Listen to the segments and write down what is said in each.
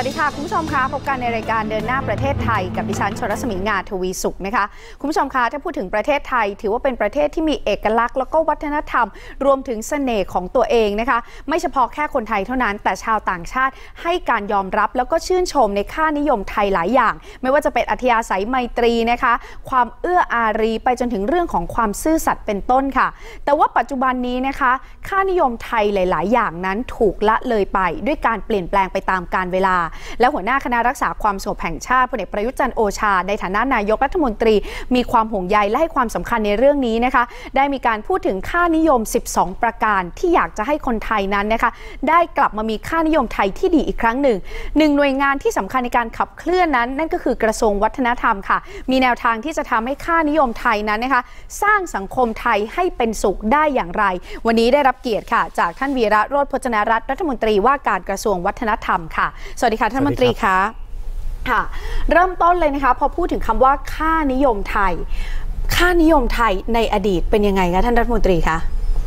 ดีค่ะคุณผู้ชมคะพบกันในรายการเดินหน้าประเทศไทยกับดิฉันชรศมีงาทวีสุขนะคะคุณผู้ชมคะถ้าพูดถึงประเทศไทยถือว่าเป็นประเทศที่มีเอกลักษณ์แล้วก็วัฒนธรรมรวมถึงเสน่ห์ของตัวเองนะคะไม่เฉพาะแค่คนไทยเท่านั้นแต่ชาวต่างชาติให้การยอมรับแล้วก็ชื่นชมในค่านิยมไทยหลายอย่างไม่ว่าจะเป็นอัธยาศัยไมตรีนะคะความเอื้ออารีไปจนถึงเรื่องของความซื่อสัตย์เป็นต้นค่ะแต่ว่าปัจจุบันนี้นะคะค่านิยมไทยหลายๆอย่างนั้นถูกละเลยไปด้วยการเปลี่ยนแปลงไปตามกาลเวลาและหัวหน้าคณะรักษาความสงบแห่งชาติพลเอกประยุทธ์จันทร์โอชาในฐานะนายกรัฐมนตรีมีความห่วงใยและให้ความสำคัญในเรื่องนี้นะคะได้มีการพูดถึงค่านิยม12ประการที่อยากจะให้คนไทยนั้นนะคะได้กลับมามีค่านิยมไทยที่ดีอีกครั้งหนึ่งหน่วยงานที่สำคัญในการขับเคลื่อนนั้นนั่นก็คือกระทรวงวัฒนธรรมค่ะมีแนวทางที่จะทำให้ค่านิยมไทยนั้นนะคะสร้างสังคมไทยให้เป็นสุขได้อย่างไรวันนี้ได้รับเกียรติค่ะจากท่านวีระโรจน์พจนรัตน์รัฐมนตรีว่าการกระทรวงวัฒนธรรมค่ะสวัสดีค่ะท่านมนตรีค่ะเริ่มต้นเลยนะคะพอพูดถึงคำว่าค่านิยมไทยค่านิยมไทยในอดีตเป็นยังไงคะท่านรัฐมนตรีคะ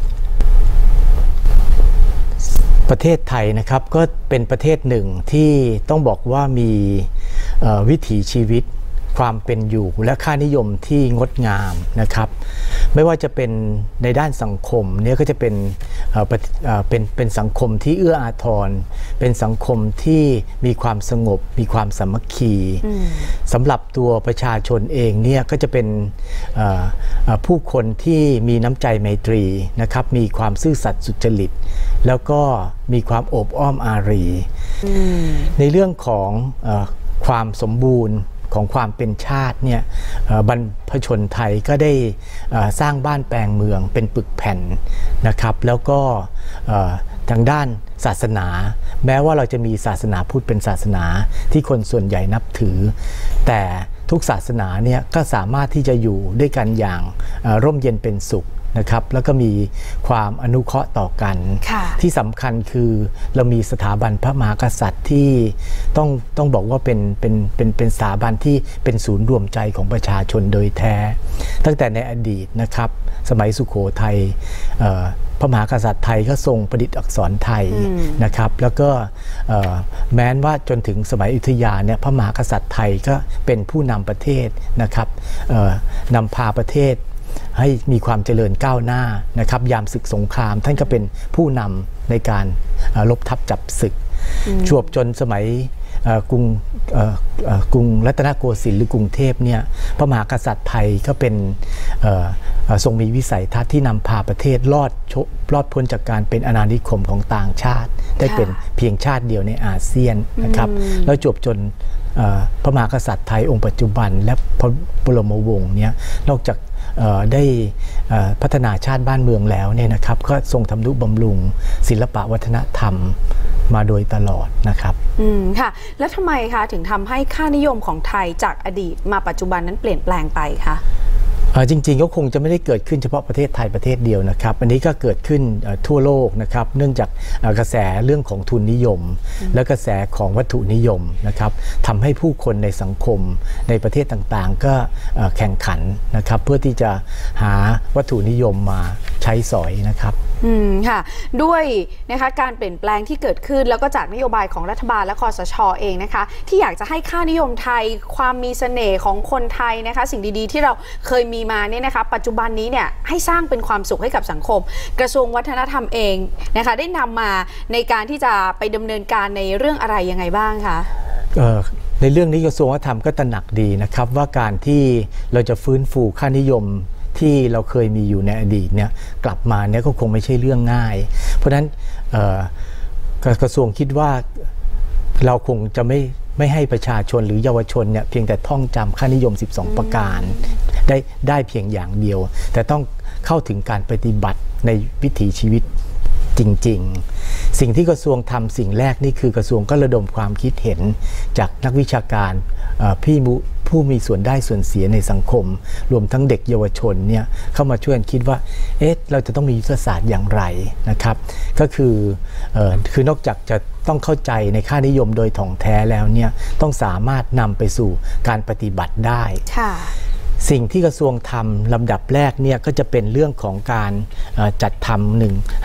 ประเทศไทยนะครับก็เป็นประเทศหนึ่งที่ต้องบอกว่ามีวิถีชีวิตความเป็นอยู่และค่านิยมที่งดงามนะครับไม่ว่าจะเป็นในด้านสังคมเนี่ยก็จะเป็นสังคมที่เอื้ออาทรเป็นสังคมที่มีความสงบมีความสามัคคีสำหรับตัวประชาชนเองเนี่ยก็จะเป็นผู้คนที่มีน้ำใจไมตรีนะครับมีความซื่อสัตย์สุจริตแล้วก็มีความโอบอ้อมอารีในเรื่องของความสมบูรณ์ของความเป็นชาติเนี่ยบรรพชนไทยก็ได้สร้างบ้านแปลงเมืองเป็นปึกแผ่นนะครับแล้วก็ทางด้านศาสนาแม้ว่าเราจะมีศาสนาพุทธเป็นศาสนาที่คนส่วนใหญ่นับถือแต่ทุกศาสนาเนี่ยก็สามารถที่จะอยู่ด้วยกันอย่างร่มเย็นเป็นสุขนะครับแล้วก็มีความอนุเคราะห์ต่อกันที่สำคัญคือเรามีสถาบันพระมหากษัตริย์ที่ต้องบอกว่าเป็นสถาบันที่เป็นศูนย์รวมใจของประชาชนโดยแท้ตั้งแต่ในอดีตนะครับสมัยสุโขทัยพระมหากษัตริย์ไทยก็ทรงประดิษฐ์อักษรไทยนะครับแล้วก็แม้ว่าจนถึงสมัยอยุธยาเนี่ยพระมหากษัตริย์ไทยก็เป็นผู้นำประเทศนะครับนำพาประเทศให้มีความเจริญก้าวหน้านะครับยามศึกสงครามท่านก็เป็นผู้นำในการลบทับจับศึกจวบจนสมัยกรุงรัตนโกสินทร์หรือกรุงเทพเนี่ยพระมหากษัตริย์ไทยก็เป็นทรงมีวิสัยทัศน์ที่นำพาประเทศรอดพ้นจากการเป็นอาณานิคมของต่างชาติได้เป็นเพียงชาติเดียวในอาเซียนนะครับแล้วจวบจนพระมหากษัตริย์ไทยองค์ปัจจุบันและพระบรมวงศ์เนี่ยนอกจากได้พัฒนาชาติบ้านเมืองแล้วเนี่ยนะครับก็ทรงทำนุบำรุงศิลปวัฒนธรรมมาโดยตลอดนะครับค่ะแล้วทำไมคะถึงทำให้ค่านิยมของไทยจากอดีตมาปัจจุบันนั้นเปลี่ยนแปลงไปคะจริงๆก็คงจะไม่ได้เกิดขึ้นเฉพาะประเทศไทยประเทศเดียวนะครับอันนี้ก็เกิดขึ้นทั่วโลกนะครับเนื่องจากกระแสเรื่องของทุนนิยมและกระแสของวัตถุนิยมนะครับทำให้ผู้คนในสังคมในประเทศต่างๆก็แข่งขันนะครับเพื่อที่จะหาวัตถุนิยมมาใช้สอยนะครับค่ะด้วยนะคะการเปลี่ยนแปลงที่เกิดขึ้นแล้วก็จากนโยบายของรัฐบาลและคสช.เองนะคะที่อยากจะให้ค่านิยมไทยความมีเสน่ห์ของคนไทยนะคะสิ่งดีๆที่เราเคยมีมาเนี่ยนะคะปัจจุบันนี้เนี่ยให้สร้างเป็นความสุขให้กับสังคมกระทรวงวัฒนธรรมเองนะคะได้นำมาในการที่จะไปดำเนินการในเรื่องอะไรยังไงบ้างคะในเรื่องนี้กระทรวงวัฒนธรรมก็ตระหนักดีนะครับว่าการที่เราจะฟื้นฟูค่านิยมที่เราเคยมีอยู่ในอดีตเนี่ยกลับมาเนี่ยก็คงไม่ใช่เรื่องง่ายเพราะฉะนั้นกระทรวงคิดว่าเราคงจะไม่ให้ประชาชนหรือเยาวชนเนี่ยเพียงแต่ท่องจำค่านิยม12ประการได้เพียงอย่างเดียวแต่ต้องเข้าถึงการปฏิบัติในวิถีชีวิตจริงๆสิ่งที่กระทรวงทำสิ่งแรกนี่คือกระทรวงก็ระดมความคิดเห็นจากนักวิชาการผู้มีส่วนได้ส่วนเสียในสังคมรวมทั้งเด็กเยาวชนเนี่ยเข้ามาช่วยคิดว่าเราจะต้องมียุทธศาสตร์อย่างไรนะครับก็คือนอกจากจะต้องเข้าใจในค่านิยมโดยถ่องแท้แล้วเนี่ยต้องสามารถนำไปสู่การปฏิบัติได้สิ่งที่กระทรวงทำลำดับแรกเนี่ยก็จะเป็นเรื่องของการจัดทำให้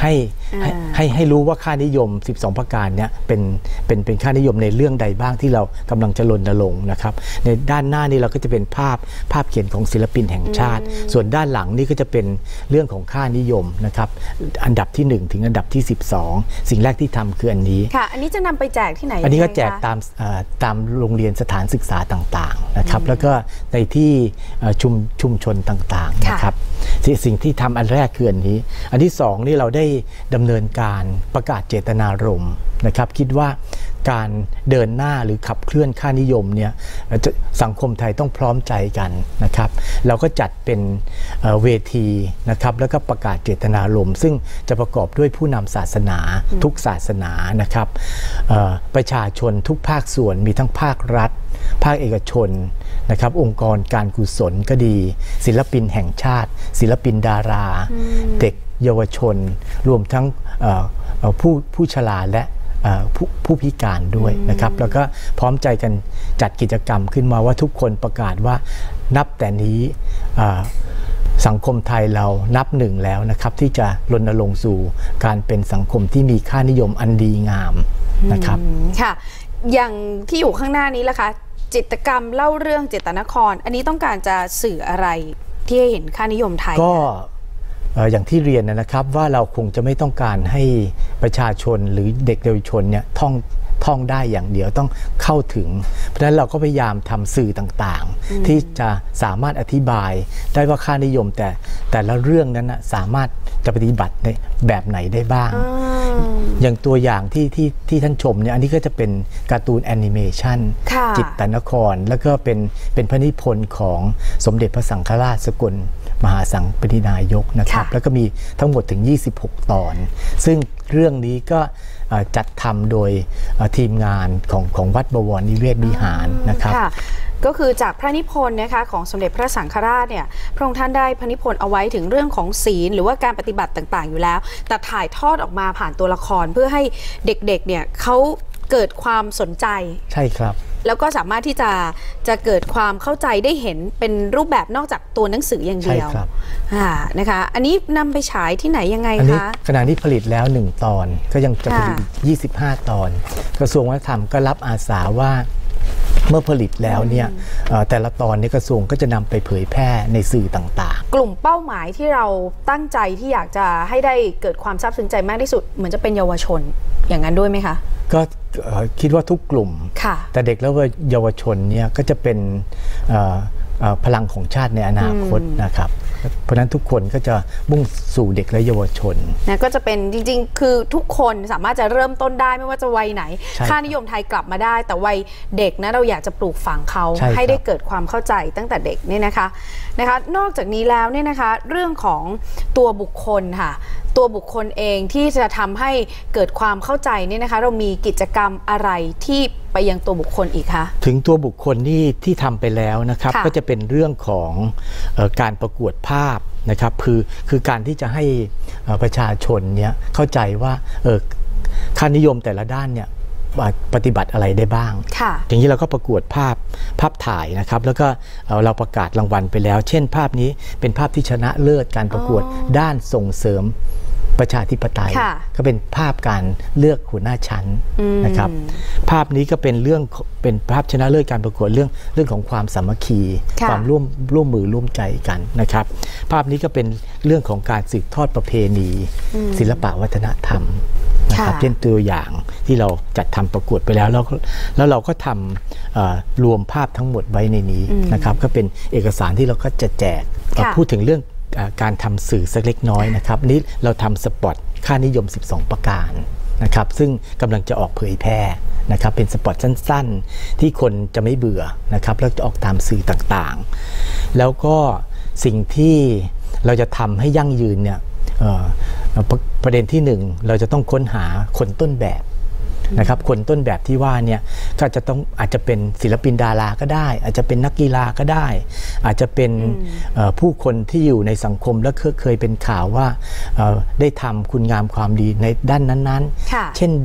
ให้รู้ว่าค่านิยม12ประการเนี่ยเป็นค่านิยมในเรื่องใดบ้างที่เรากำลังจะรณรงค์นะครับในด้านหน้านี้เราก็จะเป็นภาพเขียนของศิลปินแห่งชาติส่วนด้านหลังนี่ก็จะเป็นเรื่องของค่านิยมนะครับอันดับที่1ถึงอันดับที่12สิ่งแรกที่ทำคืออันนี้ค่ะอันนี้จะนำไปแจกที่ไหนอันนี้ก็แจกตามโรงเรียนสถานศึกษาต่างๆนะครับแล้วก็ในที่ชุมชนต่างๆนะครับสิ่งที่ทำอันแรกคืออันนี้อันที่2นี่เราได้ดำเนินการประกาศเจตนารมณ์นะครับคิดว่าการเดินหน้าหรือขับเคลื่อนค่านิยมเนี่ยสังคมไทยต้องพร้อมใจกันนะครับเราก็จัดเป็นเวทีนะครับแล้วก็ประกาศเจตนารมณ์ซึ่งจะประกอบด้วยผู้นำศาสนาทุกศาสนานะครับประชาชนทุกภาคส่วนมีทั้งภาครัฐภาคเอกชนนะครับองค์กรการกุศลก็ดีศิลปินแห่งชาติศิลปินดาราเด็กเยาวชนรวมทั้งผู้ชราและผู้พิการด้วยนะครับแล้วก็พร้อมใจกันจัดกิจกรรมขึ้นมาว่าทุกคนประกาศว่านับแต่นี้สังคมไทยเรานับหนึ่งแล้วนะครับที่จะรณรงค์สู่การเป็นสังคมที่มีค่านิยมอันดีงามนะครับค่ะอย่างที่อยู่ข้างหน้านี้ล่ะคะจิตรกรรมเล่าเรื่องเจตนครอันนี้ต้องการจะสื่ออะไรที่ให้เห็นค่านิยมไทยก็อย่างที่เรียนนะครับว่าเราคงจะไม่ต้องการให้ประชาชนหรือเด็กเยาวชนเนี่ยท่องได้อย่างเดียวต้องเข้าถึงเพราะฉะนั้นเราก็พยายามทำสื่อต่างๆที่จะสามารถอธิบายได้ว่าค่านิยมแต่ละเรื่องนั้นนะสามารถจะปฏิบัติในแบบไหนได้บ้างอย่างตัวอย่างที่ท่านชมเนี่ยอันนี้ก็จะเป็นการ์ตูนแอนิเมชันจิตรนครแล้วก็เป็นพระนิพนธ์ของสมเด็จพระสังฆราชสกลมหาสังฆปรินายกนะครับแล้วก็มีทั้งหมดถึง26ตอนซึ่งเรื่องนี้ก็จัดทำโดยทีมงานของวัดบวรนิเวศวิหารนะครับก็คือจากพระนิพนธ์นะคะของสมเด็จพระสังฆราชเนี่ยพระองค์ท่านได้พระนิพนธ์เอาไว้ถึงเรื่องของศีลหรือว่าการปฏิบัติต่างๆอยู่แล้วแต่ถ่ายทอดออกมาผ่านตัวละครเพื่อให้เด็กๆเนี่ยเขาเกิดความสนใจใช่ครับแล้วก็สามารถที่จะเกิดความเข้าใจได้เห็นเป็นรูปแบบนอกจากตัวหนังสืออย่างเดียวนะคะอันนี้นำไปฉายที่ไหนยังไงคะขณะนี้ผลิตแล้ว1ตอนก็ยังจะผลิต25ตอนกระทรวงวัฒนธรรมก็รับอาสาว่าเมื่อผลิตแล้วเนี่ยแต่ละตอนในกระทรวงก็จะนำไปเผยแพร่ในสื่อต่างๆกลุ่มเป้าหมายที่เราตั้งใจที่อยากจะให้ได้เกิดความซาบซึ้งใจมากที่สุดเหมือนจะเป็นเยาวชนอย่างนั้นด้วยไหมคะก็คิดว่าทุกกลุ่มแต่เด็กและเยาวชนเนี่ยก็จะเป็นพลังของชาติในอนาคตนะครับเพราะฉะนั้นทุกคนก็จะมุ่งสู่เด็กและเยาวชนนะก็จะเป็นจริงๆคือทุกคนสามารถจะเริ่มต้นได้ไม่ว่าจะวัยไหนค่านิยมไทยกลับมาได้แต่วัยเด็กนะเราอยากจะปลูกฝังเขาให้ได้เกิดความเข้าใจตั้งแต่เด็กเนี่ยนะคะนอกจากนี้แล้วเนี่ยนะคะเรื่องของตัวบุคคลค่ะตัวบุคคลเองที่จะทำให้เกิดความเข้าใจเนี่ยนะคะเรามีกิจกรรมอะไรที่ไปยังตัวบุคคลอีกคะถึงตัวบุคคลที่ทำไปแล้วนะครับก็จะเป็นเรื่องของการประกวดภาพนะครับคือการที่จะให้ประชาชนเนี่ยเข้าใจว่าค่านิยมแต่ละด้านเนี่ยปฏิบัติอะไรได้บ้างอย่างนี้เราก็ประกวดภาพถ่ายนะครับแล้วก็เราประกาศรางวัลไปแล้วเช่นภาพนี้เป็นภาพที่ชนะเลิศการประกวดด้านส่งเสริมประชาธิปไตยก็เป็นภาพการเลือกหัวหน้าชั้นนะครับภาพนี้ก็เป็นภาพชนะเลิศการประกวดเรื่องของความสามัคคีความร่วมมือร่วมใจกันนะครับภาพนี้ก็เป็นเรื่องของการสืบทอดประเพณีศิลปะวัฒนธรรมนะครับเช่นตัวอย่างที่เราจัดทำประกวดไปแล้วแล้วเราก็ทำรวมภาพทั้งหมดไว้ในนี้นะครับก็เป็นเอกสารที่เราก็จะแจกพูดถึงเรื่องการทำสื่อสักเล็กน้อยนะครับนี้เราทำสปอตค่านิยม12ประการนะครับซึ่งกำลังจะออกเผยแพร่นะครับเป็นสปอตสั้นๆที่คนจะไม่เบื่อนะครับแล้วจะออกตามสื่อต่างๆแล้วก็สิ่งที่เราจะทำให้ยั่งยืนเนี่ยประเด็นที่1เราจะต้องค้นหาคนต้นแบบนะครับคนต้นแบบที่ว่าเนี่ยก็อาจจะเป็นศิลปินดาราก็ได้อาจจะเป็นนักกีฬาก็ได้อาจจะเป็นผู้คนที่อยู่ในสังคมและเคยเป็นข่าวว่าได้ทำคุณงามความดีในด้านนั้นๆเช่นเด็ก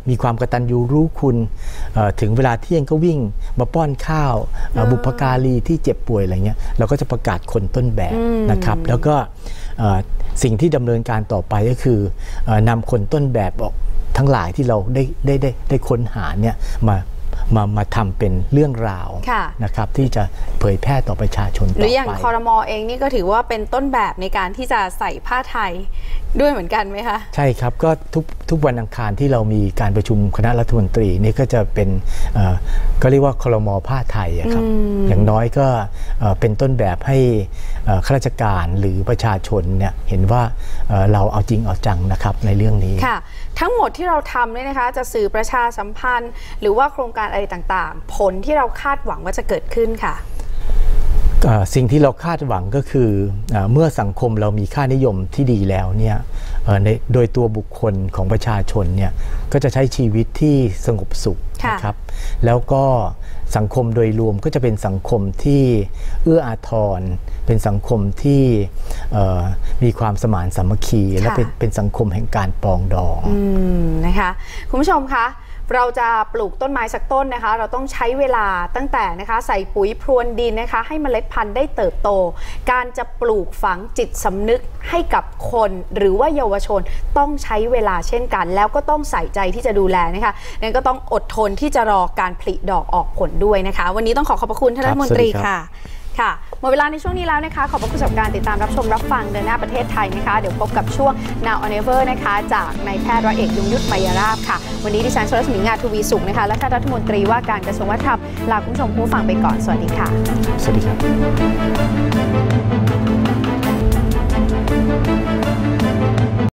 มีความกตัญญูรู้คุณถึงเวลาเที่ยงก็วิ่งมาป้อนข้าวบุพการีที่เจ็บป่วยอะไรเงี้ยเราก็จะประกาศคนต้นแบบนะครับแล้วก็สิ่งที่ดำเนินการต่อไปก็คือนำคนต้นแบบออกทั้งหลายที่เราได้ค้นหาเนี่ยมาทำเป็นเรื่องราวนะครับที่จะเผยแพร่ต่อประชาชนต่อไปหรืออย่างครม.เองนี่ก็ถือว่าเป็นต้นแบบในการที่จะใส่ผ้าไทยด้วยเหมือนกันไหมคะใช่ครับก็ทุกวันอังคารที่เรามีการประชุมคณะรัฐมนตรีนี่ก็จะเป็นก็เรียกว่าครม.ผ้าไทยครับอย่างน้อยก็เป็นต้นแบบให้ข้าราชการหรือประชาชนเนี่ยเห็นว่าเราเอาจริงเอาจังนะครับในเรื่องนี้ค่ะทั้งหมดที่เราทำเนี่ยนะคะจะสื่อประชาสัมพันธ์หรือว่าโครงการอะไรต่างๆผลที่เราคาดหวังว่าจะเกิดขึ้นค่ะสิ่งที่เราคาดหวังก็คือเมื่อสังคมเรามีค่านิยมที่ดีแล้วเนี่ยโดยตัวบุคคลของประชาชนเนี่ยก็จะใช้ชีวิตที่สงบสุขนะครับแล้วก็สังคมโดยรวมก็จะเป็นสังคมที่เอื้ออาทรเป็นสังคมที่มีความสมานสามัคคีและเป็นสังคมแห่งการปรองดองนะคะคุณผู้ชมคะเราจะปลูกต้นไม้สักต้นนะคะเราต้องใช้เวลาตั้งแต่นะคะใส่ปุ๋ยพรวนดินนะคะให้เมล็ดพันธุ์ได้เติบโตการจะปลูกฝังจิตสำนึกให้กับคนหรือว่าเยาวชนต้องใช้เวลาเช่นกันแล้วก็ต้องใส่ใจที่จะดูแลนะคะนั้นก็ต้องอดทนที่จะรอการผลิดอกออกผลด้วยนะคะวันนี้ต้องขอบพระคุณท่านรัฐมนตรีค่ะหมดเวลาในช่วงนี้แล้วนะคะขอบคุณสำหรับการติดตามรับชมรับฟังเดินหน้าประเทศไทยนะคะเดี๋ยวพบกับช่วง Now or Never นะคะจากนายแพทย์ร้อยเอกยงยุทธ ไมยราภค่ะวันนี้ดิฉันชลสมิง งาทวีสุขนะคะและท่านรัฐมนตรีว่าการกระทรวงวัฒนธรรมลาคุณผู้ชมผู้ฟังไปก่อนสวัสดีค่ะสวัสดีครับ